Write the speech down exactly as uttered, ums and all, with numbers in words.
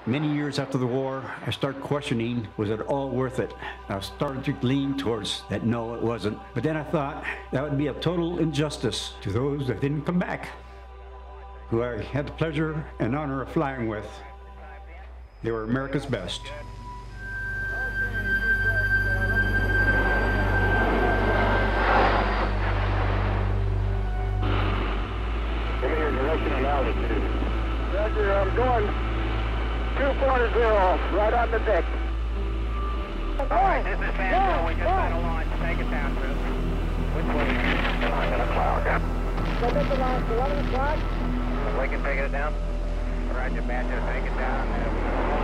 Many years after the war, I started questioning, was it all worth it? I started to lean towards that no, it wasn't. But then I thought that would be a total injustice to those that didn't come back, who I had the pleasure and honor of flying with. They were America's best. Give me your direction and altitude. Roger, I'm going two forty, right on the deck. All right, this is Van. We just had a launch. Take it down, Chris. Which way? I'm going to cloud. Go get the launch, eleven o'clock. We can take it down. Roger, Badger, take it down.